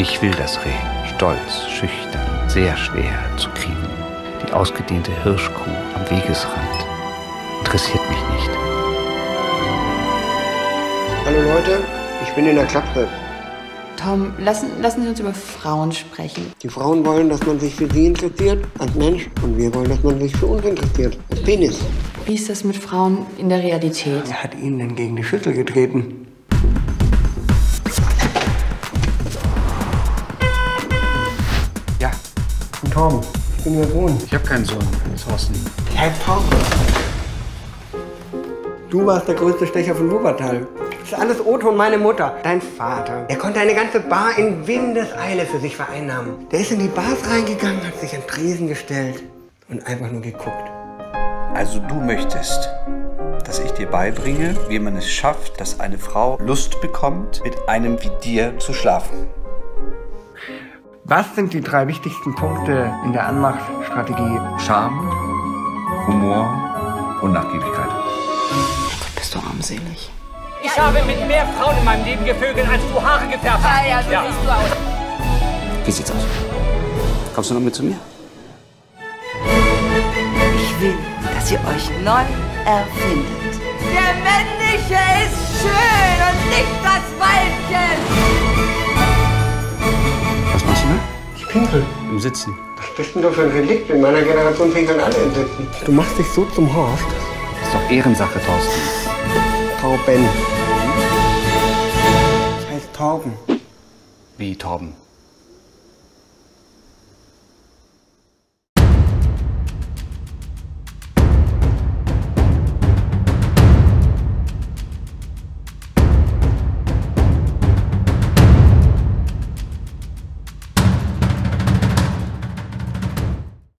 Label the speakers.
Speaker 1: Ich will das Reh. Stolz, schüchtern, sehr schwer zu kriegen. Die ausgedehnte Hirschkuh am Wegesrand interessiert mich nicht.
Speaker 2: Hallo Leute, ich bin in der Klapse.
Speaker 3: Tom, lassen Sie uns über Frauen sprechen.
Speaker 2: Die Frauen wollen, dass man sich für sie interessiert, als Mensch. Und wir wollen, dass man sich für uns interessiert, als Penis.
Speaker 3: Wie ist das mit Frauen in der Realität?
Speaker 2: Wer hat Ihnen denn gegen die Schüssel getreten?
Speaker 1: Ja,
Speaker 2: Und Torben, ich bin Ihr Sohn.
Speaker 1: ich habe keinen Sohn, Thorsten.
Speaker 2: Ich heiße Torben. Du warst der größte Stecher von Wuppertal. Das ist alles Otto und meine Mutter. Dein Vater. Er konnte eine ganze Bar in Windeseile für sich vereinnahmen. Der ist in die Bars reingegangen, hat sich an Tresen gestellt und einfach nur geguckt.
Speaker 4: Also du möchtest, dass ich dir beibringe, wie man es schafft, dass eine Frau Lust bekommt, mit einem wie dir zu schlafen.
Speaker 2: Was sind die 3 wichtigsten Punkte in der Anmachstrategie?
Speaker 4: Charme, Humor und Nachgiebigkeit.
Speaker 3: Gott, bist du armselig.
Speaker 5: Ich habe mit mehr Frauen in meinem Leben gevögelt, als du Haare gefärbt hast.
Speaker 3: Ja, so siehst du aus.
Speaker 1: Wie sieht's aus? Kommst du noch mit zu mir?
Speaker 6: Ich will, dass ihr euch neu erfindet. Der Männliche ist schön und nicht das Weibchen.
Speaker 1: Was machst du da?
Speaker 2: Ich pinkel.
Speaker 1: Im Sitzen.
Speaker 2: Was bist denn du für ein Relikt? In meiner Generation pinkeln alle im Sitzen. Du machst dich so zum Horst.
Speaker 1: Das ist doch Ehrensache, Thorsten.
Speaker 2: Torben. Ich heiße Torben.
Speaker 1: Wie Torben?